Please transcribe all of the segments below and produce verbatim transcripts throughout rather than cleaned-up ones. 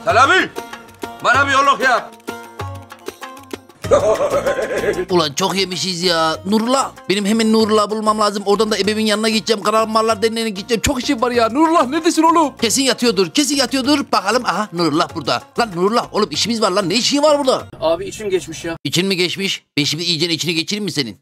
Selami! Bana bir yolluk yap. Ulan çok yemişiz ya. Nurullah. Benim hemen Nurullah bulmam lazım. Oradan da ebemin yanına gideceğim. Karamallar Derneği'ne gideceğim. Çok işim var ya. Nurullah neredesin oğlum? Kesin yatıyordur. Kesin yatıyordur. Bakalım. Aha Nurullah burada. Lan Nurullah oğlum işimiz var lan. Ne işin var burada? Abi içim geçmiş ya. İçin mi geçmiş? Ben şimdi iyice içini geçireyim mi senin?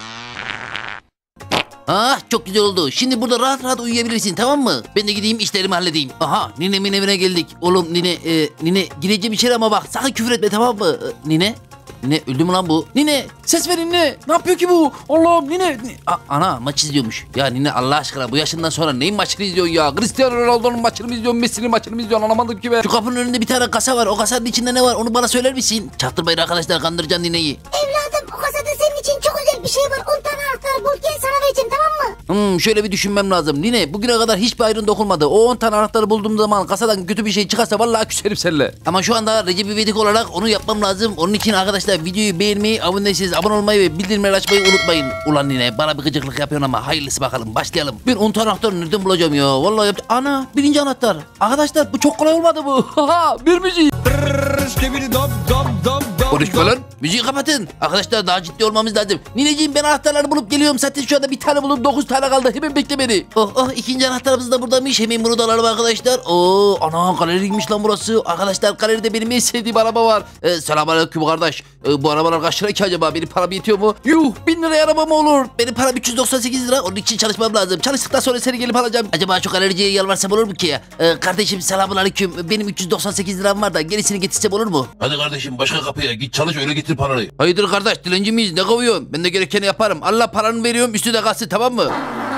Ah çok güzel oldu. Şimdi burada rahat rahat uyuyabilirsin tamam mı? Ben de gideyim işlerimi halledeyim. Aha ninemin evine geldik. Oğlum nine e, nine gireceğim içeri ama bak sakın küfür etme tamam mı? E, nine? Nine öldü mü lan bu? Nine ses verin Nine. Ne yapıyor ki bu? Allah'ım Nine. Nine. A, ana maç izliyormuş. Ya Nine Allah aşkına bu yaşından sonra neyin maçını izliyorsun ya? Cristiano Ronaldo'nun maçını mı izliyorsun? Messi'nin maçını mı izliyorsun? Anlamadım ki ben. Şu kapının önünde bir tane kasa var. O kasanın içinde ne var? Onu bana söyler misin? Çaktırmayın arkadaşlar kandıracaksın Nine'yi. Evladım o kasada senin için çok özel bir şey var. on tane anahtar bul gel sana vereceğim tamam mı? Hmm, şöyle bir düşünmem lazım. Nine bugüne kadar hiçbir ayrın dokunmadı. O on tane anahtarı bulduğum zaman kasadan kötü bir şey çıkarsa vallahi küserim seninle. Ama şu anda Recep İvedik olarak onu yapmam lazım. Onun için arkadaşlar videoyu beğenmeyi, abone değilseniz abone olmayı ve bildirimleri açmayı unutmayın. Ulan Nine bana bir gıcıklık yapıyorsun ama hayırlısı bakalım. Başlayalım. Ben on tane anahtarı nereden bulacağım ya? Vallahi yaptım. Ana birinci anahtar. Arkadaşlar bu çok kolay olmadı bu. Bir müzik. Konuşma lan. Müziği kapatın. Arkadaşlar daha ciddi olmamız lazım. Nineciğim ben anahtarları bulup geliyorum. Zaten şu anda bir tane bulup dokuz tane kaldı. Hemen bekle beni. Oh oh ikinci anahtarımız da buradaymış. Hemen bunu da alalım arkadaşlar. Oo ana galeriymiş lan burası. Arkadaşlar galeride benim en sevdiğim araba var. Ee, Selamünaleyküm kardeş. Ee, bu arabalar kaç lira ki acaba? Benim param yetiyor mu? Yuh bin liraya araba mı olur? Benim param üç yüz doksan sekiz lira. Onun için çalışmam lazım. Çalıştıktan sonra seni gelip alacağım. Acaba şu galericiye yalvarsam olur mu ki ya? Ee, kardeşim selamünaleyküm. Benim üç yüz doksan sekiz liram var da gerisini getirsem olur mu? Hadi kardeşim başka kapıya git çalış öyle getir parayı. Hayırdır kardeş dilenci miyiz ne kovuyorsun? Ben de gerekeni yaparım. Allah paranı veriyorum üstü de kalsın tamam mı?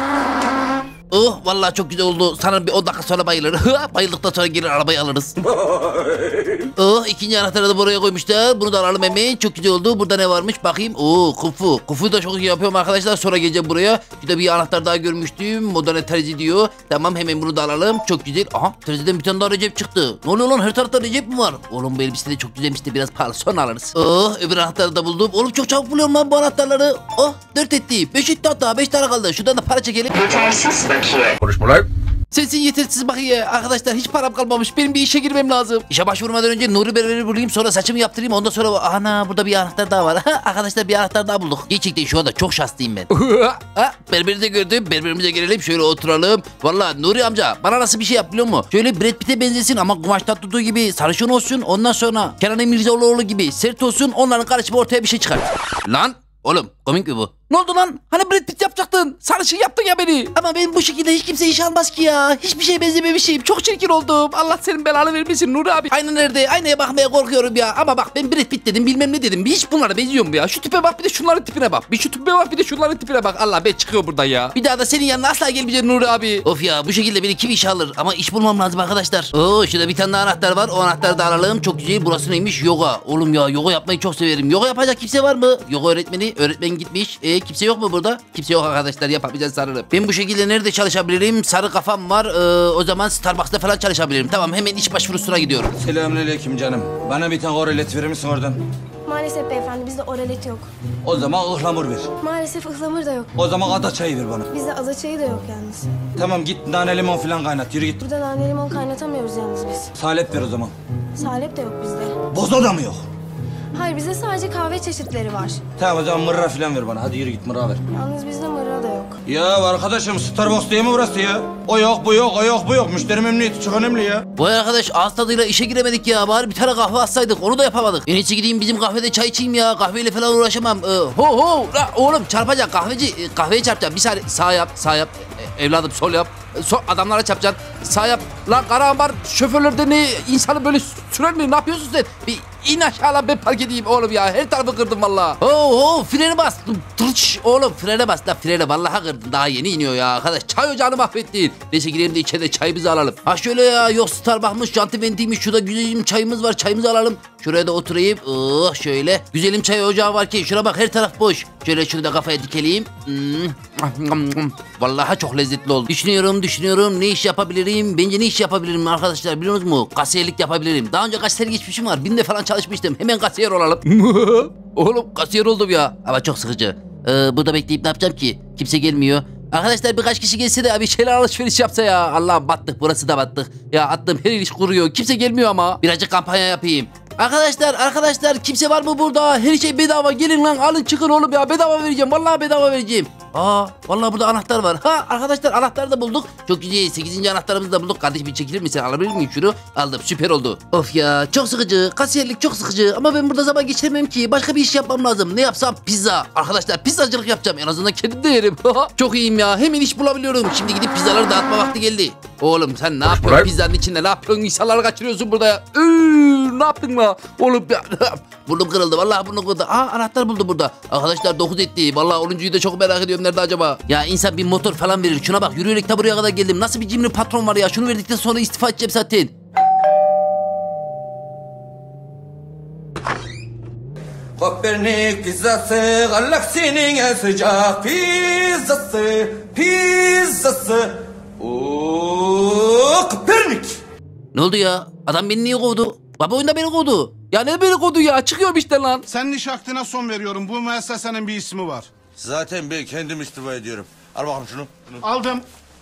Oh vallahi çok güzel oldu. Sana bir on dakika sonra bayılır. Bayıldıktan sonra gelir arabayı alırız. Oh ikinci anahtarı da buraya koymuşlar. Bunu da alalım hemen. Çok güzel oldu. Burada ne varmış bakayım. Oh kufu. Kufuyu da çok iyi yapıyorum arkadaşlar. Sonra geleceğim buraya. Şurada bir anahtar daha görmüştüm. Modern terzi diyor. Tamam hemen bunu da alalım. Çok güzel. Aha terziden bir tane daha Recep çıktı. Ne oluyor lan her tarafta Recep mi var? Oğlum bu elbise de çok güzelmiş de biraz pahalı. Sonra alırız. Oh öbür anahtarı da buldum. Oğlum çok çabuk buluyorum lan bu anahtarları. Oh dört etti. beş etti hatta. beş tane kaldı. Şuradan da para çekelim. Yetersiz bakiye. Konuşma lan. Sensin yetersiz bakiye. Arkadaşlar hiç param kalmamış. Benim bir işe girmem lazım. İşe başvurmadan önce Nuri Berber'i bulayım. Sonra saçımı yaptırayım. Ondan sonra ana burada bir anahtar daha var. Arkadaşlar bir anahtar daha bulduk. Gerçekten şu anda çok şanslıyım ben. Berberi de gördüm. Berberimize gelelim. Şöyle oturalım. Vallahi Nuri amca bana nasıl bir şey yap biliyor musun? Şöyle Brad Pitt'e benzesin ama kumaştan tuttuğu gibi sarışın olsun. Ondan sonra Kenan Emirzalıoğlu gibi sert olsun. Onların karışımı ortaya bir şey çıkar. Lan oğlum komik mi bu? Ne oldu lan? Hani Brad Pitt yapacaktın? Sarışın yaptın ya beni. Ama ben bu şekilde hiç kimse iş almaz ki ya. Hiçbir şey benzememişim. Çok çirkin oldum. Allah senin belanı vermesin Nuri abi. Ayna nerede? Aynaya bakmaya korkuyorum ya. Ama bak ben Brad Pitt dedim bilmem ne dedim. Hiç bunlara benziyor mu ya? Şu tipe bak bir de şunların tipine bak. Bir şu tipe bak bir de şunların tipine bak. Allah ben çıkıyor buradan ya. Bir daha da senin yanına asla gelmeyeceğim Nuri abi. Of ya bu şekilde beni kim iş alır? Ama iş bulmam lazım arkadaşlar. Oo şurada bir tane daha anahtar var. O anahtarı da alalım. Çok güzel. Burası neymiş? Yoga. Oğlum ya yoga yapmayı çok severim. Yoga yapacak kimse var mı? Yoga öğretmeni. Öğretmen gitmiş. E kimse yok mu burada? Kimse yok arkadaşlar yapamayacağız sanırım. Ben bu şekilde nerede çalışabilirim? Sarı kafam var. Ee, o zaman Starbucks'ta falan çalışabilirim. Tamam hemen iş başvurusuna gidiyorum. Selamünaleyküm canım. Bana bir tane oralet verir misin oradan? Maalesef beyefendi bizde oralet yok. O zaman ıhlamur ver. Maalesef ıhlamur da yok. O zaman ada çayı ver bana. Bizde ada çayı da yok yalnız. Tamam git nane limon falan kaynat. Yürü git. Burada nane limon kaynatamıyoruz yalnız biz. Salep ver o zaman. Salep de yok bizde. Bozo da mı yok? Hayır bizde sadece kahve çeşitleri var. Tamam o zaman mırra falan ver bana. Hadi yürü git mırra ver. Yalnız bizde mırra da yok. Ya arkadaşım Starbucks değil mi burası ya? O yok bu yok o yok bu yok. Müşteri memnuniyeti çok önemli ya. Vay arkadaş ağız tadıyla işe giremedik ya. Bari bir tane kahve atsaydık onu da yapamadık. En iyisi gideyim bizim kahvede çay içeyim ya. Kahveyle falan uğraşamam. Ee, ho ho la, oğlum çarpacak kahveci. E, kahveye çarpacağım. Bir saniye sağ yap sağ yap. E, evladım sol yap. So, adamlara çarpacaksın. Sağ yap. Lan Karahambar şoförlerde ne insanı böyle sürer mi? Ne yapıyorsun sen? Bir in aşağı lan ben park edeyim oğlum ya. Her tarafı kırdım valla. Oo oh, freni bas. Tırç oğlum frene bas la frene vallahi kırdın. Daha yeni iniyor ya arkadaş. Çay ocağını mahvettin. Neyse gidelim de içeride çayımızı alalım. Ha şöyle ya yok Starbucks'mış, Janti Venti'ymiş. Şurada güzelim çayımız var. Çayımızı alalım. Şuraya da oturayım. Oh şöyle. Güzelim çay ocağı var ki. Şuna bak her taraf boş. Şöyle şunu da kafaya dikeleyim. Hmm. Vallahi çok lezzetli oldu. Düşünüyorum düşünüyorum ne iş yapabilirim? Bence ne iş yapabilirim arkadaşlar biliyor musunuz? Kasiyerlik yapabilirim. Daha önce kasiyer geçmişim var. Binde falan çalışmıştım. Hemen kasiyer olalım. Oğlum kasiyer oldum ya. Ama çok sıkıcı. Ee, burada bekleyip ne yapacağım ki? Kimse gelmiyor. Arkadaşlar birkaç kişi gelse de bir şeyler alışveriş yapsa ya. Allah'ım battık, burası da battık. Ya attım her iş kuruyor. Kimse gelmiyor ama. Birazcık kampanya yapayım. Arkadaşlar arkadaşlar kimse var mı burada? Her şey bedava, gelin lan alın çıkın oğlum ya, bedava vereceğim, vallahi bedava vereceğim. Aa vallahi burada anahtar var. Ha arkadaşlar anahtarı da bulduk. Çok güzel, sekizinci anahtarımızı da bulduk. Kardeşim bir çekilir misin, alabilir miyim şunu? Aldım, süper oldu. Of ya çok sıkıcı, kasiyerlik çok sıkıcı ama ben burada zaman geçirmem ki, başka bir iş yapmam lazım. Ne yapsam? Pizza. Arkadaşlar pizzacılık yapacağım, en azından kendim de yerim. Çok iyiyim ya, hemen iş bulabiliyorum. Şimdi gidip pizzaları dağıtma vakti geldi. Oğlum sen ne yapıyorsun Bırak. pizzanın içinde, ne yapıyorsun, insanları kaçırıyorsun burada ya. Üü, ne yaptın la? Oğlum ya. Burnum kırıldı, vallahi burnum kırıldı. Aa anahtar buldu burada. Arkadaşlar dokuz etti. Vallahi onuncuyu da çok merak ediyorum, nerede acaba? Ya insan bir motor falan verir. Şuna bak, yürüyerek de buraya kadar geldim. Nasıl bir cimri patron var ya. Şunu verdikten sonra istifa edeceğim zaten. Kopernik pizzası, galaksinin en sıcak pizzası, pizzası. Ooo Kopernik. Ne oldu ya? Adam beni niye kovdu? Baba oyunda beni kovdu. Ya ne beni kovdu ya? Çıkıyorum işte lan. Senin iş hakkına son veriyorum. Bu müessesenin bir ismi var. Zaten ben kendim istifa ediyorum. Al bakalım şunu. şunu. Aldım.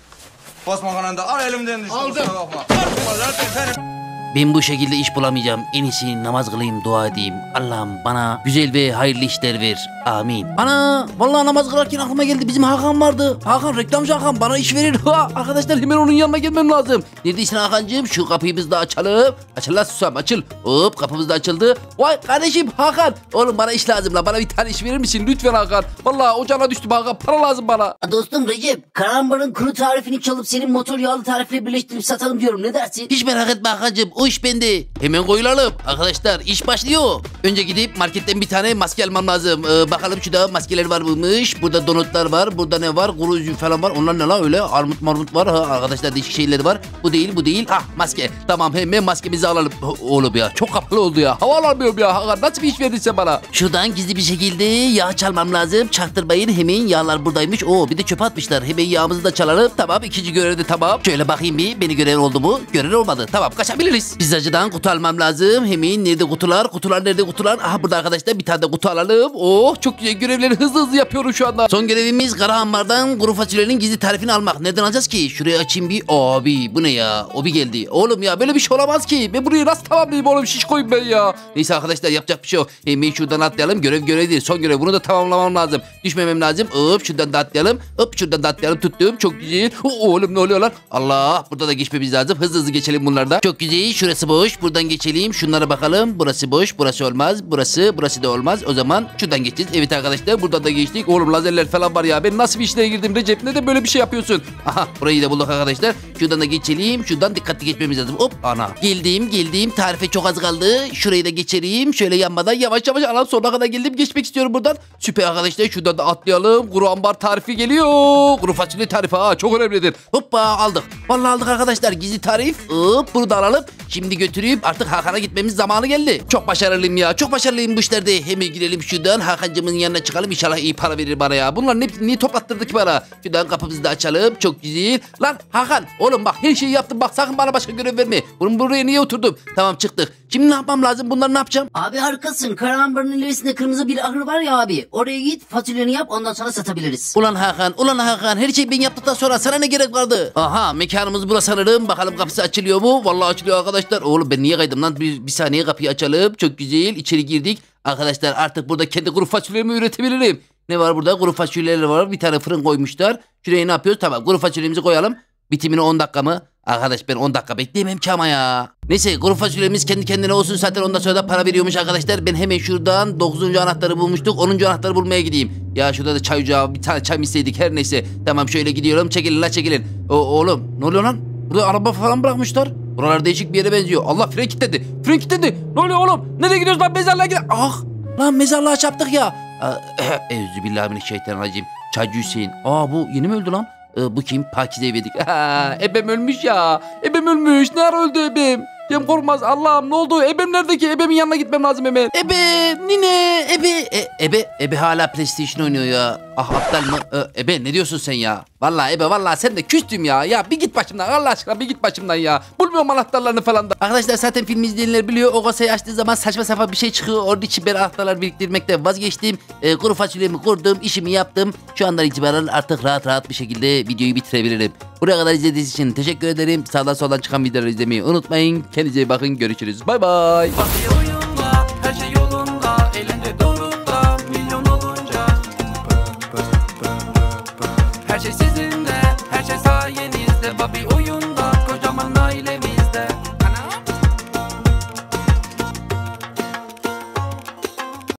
Basma kananda, al elimden düştü. Aldım. Kusura bakma. Al, zaten senin. Ben bu şekilde iş bulamayacağım. En iyisi namaz kılayım, dua edeyim. Allah'ım bana güzel ve hayırlı işler ver. Amin. Ana vallahi namaz kılarken aklıma geldi. Bizim Hakan vardı. Hakan, reklamcı Hakan, bana iş verir. Ha, arkadaşlar hemen onun yanına gelmem lazım. Neredesin Hakan'cığım? Şu kapıyı biz de açalım. Açıl lan susam, açıl. Hop, kapımız da açıldı. Vay kardeşim Hakan. Oğlum bana iş lazım la. Bana bir tane iş verir misin? Lütfen Hakan. Vallahi ocağına düştüm Hakan. Para lazım bana. Dostum Recep, Karambar'ın kuru tarifini çalıp senin motor yağlı tarifle birleştirip satalım diyorum. Ne dersin? Hiç merak etme Hakan'cığım. O iş bende. Hemen koyulalım. Arkadaşlar iş başlıyor. Önce gidip marketten bir tane maske almam lazım. Ee, bakalım şurada maskeler var mıymış? Burada donutlar var. Burada ne var? Kuru üzüm falan var. Onlar ne la öyle? Armut marmut var. Ha, arkadaşlar değişik şeyler var. Bu değil, bu değil. Ha maske. Tamam hemen maskemizi alalım. Oğlum ya çok kapalı oldu ya. Hava alamıyorum ya. Hakan nasıl bir iş verdin sen bana? Şuradan gizli bir şekilde yağ çalmam lazım. Çaktırmayın, hemen yağlar buradaymış. Oo bir de çöpe atmışlar. Hemen yağımızı da çalalım. Tamam, ikinci görev de tamam. Şöyle bakayım bir. Beni gören oldu mu? Gören olmadı. Tamam, kaçabiliriz. Pizzacıdan kutu almam lazım. Hemen nerede kutular? Kutular nerede kutular? Aha burada arkadaşlar bir tane de kutu alalım. Oh çok güzel, görevleri hızlı hızlı yapıyorum şu anda. Son görevimiz Kara Ambar'dan kuru fasulyenin gizli tarifini almak. Nereden alacağız ki? Şuraya açayım bir. Abi bu ne ya? O bir geldi. Oğlum ya böyle bir şey olamaz ki. Ben burayı nasıl tamamlayayım oğlum? Şiş koyayım ben ya. Neyse arkadaşlar yapacak bir şey yok. Hemen şuradan atlayalım. Görev görev değil. Son görev. Bunu da tamamlamam lazım. Düşmemem lazım. Hop şuradan da atlayalım. Hop şuradan da atlayalım. Tuttum. Çok güzel. Oh, oğlum ne oluyor lan? Allah. Burada da geçmemiz lazım. Hızlı hızlı geçelim bunlarda. Çok güzel. Şurası boş. Buradan geçelim. Şunlara bakalım. Burası boş. Burası olmaz. Burası. Burası da olmaz. O zaman şuradan geçeceğiz. Evet arkadaşlar. Buradan da geçtik. Oğlum lazerler falan var ya. Ben nasıl bir işlere girdim Recep? Neden böyle bir şey yapıyorsun? Aha burayı da bulduk arkadaşlar. Şuradan da geçelim. Şuradan dikkatli geçmemiz lazım. Hop ana. Geldim geldim. Tarife çok az kaldı. Şurayı da geçelim. Şöyle yanmadan yavaş yavaş. Anam sonuna kadar geldim. Geçmek istiyorum buradan. Süper arkadaşlar. Şuradan da atlayalım. Kuru ambar tarifi geliyor. Kuru fasulye tarifi. Ha çok önemlidir. Hoppa aldık. Vallahi aldık arkadaşlar. Gizli tarif. Hop bunu da alalım. Şimdi götürüp artık Hakan'a gitmemiz zamanı geldi. Çok başarılıyım ya. Çok başarılıyım bu işlerde. Hemen girelim şuradan. Hakan'cımın yanına çıkalım. İnşallah iyi para verir bana ya. Bunlar ne, niye toplattırdı ki bana? Şuradan kapımızı da açalım. Çok güzel. Lan Hakan oğlum bak her şeyi yaptım. Bak sakın bana başka görev verme. Bunun buraya niye oturdum? Tamam çıktık. Şimdi ne yapmam lazım? Bunları ne yapacağım? Abi harikasın. Karambar'ın ilerisinde kırmızı bir ahır var ya abi. Oraya git fasulyeni yap, ondan sonra satabiliriz. Ulan Hakan, ulan Hakan. Her şeyi ben yaptıktan sonra sana ne gerek vardı? Aha mekanımız burası sanırım. Bakalım kapısı açılıyor mu? Vallahi açılıyor arkadaşlar. Oğlum ben niye kaydım lan? Bir, bir saniye kapıyı açalım. Çok güzel. İçeri girdik. Arkadaşlar artık burada kendi kuru fasulyemi üretebilirim. Ne var burada? Kuru fasulyeler var. Bir tane fırın koymuşlar. Şuraya ne yapıyoruz? Tamam kuru fasulyemizi koyalım. Bitimine on dakika mı? Arkadaş ben on dakika bekleyemem ki ama ya. Neyse kuru fasulyemiz kendi kendine olsun, zaten ondan sonra da para veriyormuş arkadaşlar. Ben hemen şuradan dokuzuncu anahtarı bulmuştuk. onuncu anahtarı bulmaya gideyim. Ya şurada da çay ocağı, bir tane çay mı isteydik, her neyse. Tamam şöyle gidiyorum. Çekilin la çekilin. O, oğlum ne oluyor lan? Burada araba falan bırakmışlar. Buralar değişik bir yere benziyor. Allah fren kilitledi. Fren kilitledi. Ne oluyor oğlum? Nereye gidiyoruz lan? Mezarlığa gidelim. Ah lan mezarlığa çarptık ya. Euzubillahimineşşeytanirracim. Çaycı Hüseyin. Aa bu yeni mi öldü lan? Ee, bu kim? Pakize Evedik. Ebem ölmüş ya. Ebem ölmüş. Ne ara öldü Ebem? Cem Korkmaz. Allah'ım ne oldu? Ebem nerede ki? Ebem'in yanına gitmem lazım hemen. Ebe, nine, ebe. E, ebe, ebe hala PlayStation oynuyor ya. Ah aptal mı? Ee, ebe ne diyorsun sen ya? Vallahi ebe vallahi sen de küstüm ya. Ya bir git başımdan Allah aşkına bir git başımdan ya. Bulmuyorum anahtarlarını falan da. Arkadaşlar zaten film izleyenler biliyor. O kasayı açtığı zaman saçma sapan bir şey çıkıyor. Onun için ben anahtarlar biriktirmekten vazgeçtim. Ee, kuru fasulyemi kurdum, işimi yaptım. Şu andan itibaren artık rahat rahat bir şekilde videoyu bitirebilirim. Buraya kadar izlediğiniz için teşekkür ederim. Sağdan soldan çıkan videoları izlemeyi unutmayın. Kendinize iyi bakın. Görüşürüz. Bay bay. Her şey yolunda, elinde doğrunda, milyon olunca. Her şey sizinle, her şey sayenizde. Babi